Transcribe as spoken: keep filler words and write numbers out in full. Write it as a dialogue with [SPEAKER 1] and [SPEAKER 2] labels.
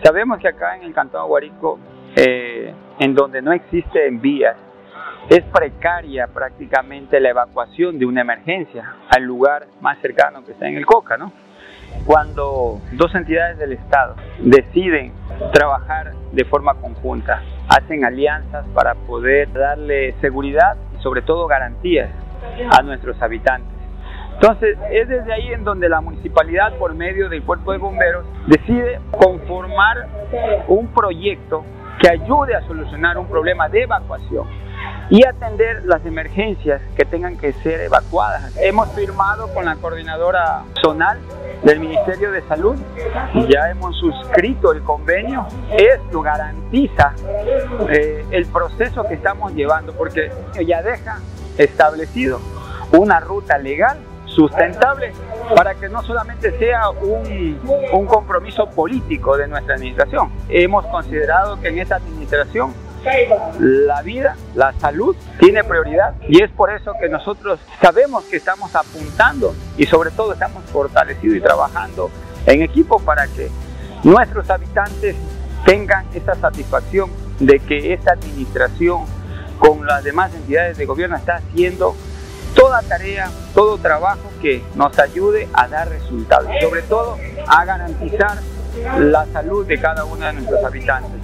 [SPEAKER 1] Sabemos que acá en el Cantón Aguarico, eh, en donde no existen vías, es precaria prácticamente la evacuación de una emergencia al lugar más cercano que está en el Coca, ¿no? Cuando dos entidades del Estado deciden trabajar de forma conjunta, hacen alianzas para poder darle seguridad y sobre todo garantías a nuestros habitantes. Entonces es desde ahí en donde la municipalidad, por medio del Cuerpo de Bomberos, decide conformar un proyecto que ayude a solucionar un problema de evacuación y atender las emergencias que tengan que ser evacuadas. Hemos firmado con la coordinadora zonal del Ministerio de Salud y ya hemos suscrito el convenio. Esto garantiza eh, el proceso que estamos llevando, porque ya deja establecido una ruta legal sustentable para que no solamente sea un, un compromiso político de nuestra administración. Hemos considerado que en esta administración la vida, la salud tiene prioridad, y es por eso que nosotros sabemos que estamos apuntando y sobre todo estamos fortalecidos y trabajando en equipo para que nuestros habitantes tengan esa satisfacción de que esta administración con las demás entidades de gobierno está haciendo toda tarea, todo trabajo que nos ayude a dar resultados, sobre todo a garantizar la salud de cada uno de nuestros habitantes.